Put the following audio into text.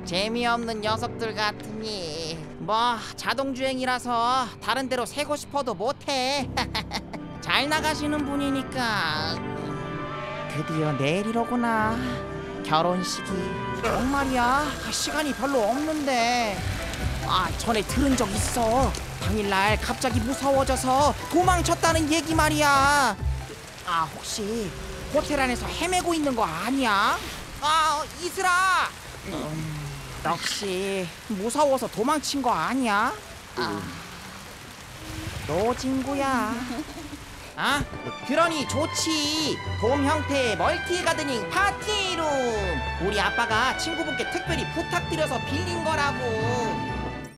재미없는 녀석들 같으니. 뭐 자동주행이라서 다른 데로 새고 싶어도 못해. 잘 나가시는 분이니까. 드디어 내일이로구나, 결혼식이. 정말이야, 시간이 별로 없는데. 전에 들은 적 있어. 당일날 갑자기 무서워져서 도망쳤다는 얘기 말이야. 혹시 호텔 안에서 헤매고 있는 거 아니야? 이슬아, 혹시 무서워서 도망친 거 아니야? 노진구야. 그러니 좋지. 돔 형태의 멀티 가드닝 파티룸. 우리 아빠가 친구분께 특별히 부탁드려서 빌린 거라고.